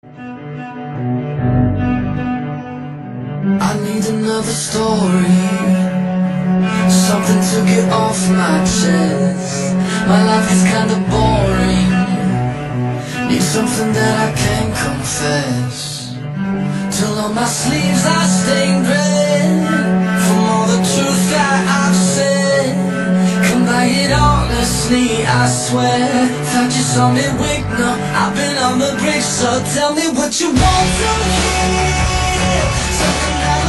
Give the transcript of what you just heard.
I need another story, something to get off my chest. My life is kinda boring, need something that I can confess. Till on my sleeves I stained red from all the truth that I've said. Come by it honestly, I swear. Thought you saw me wake, no, I've been on the brink. So tell me what you want to hear, something that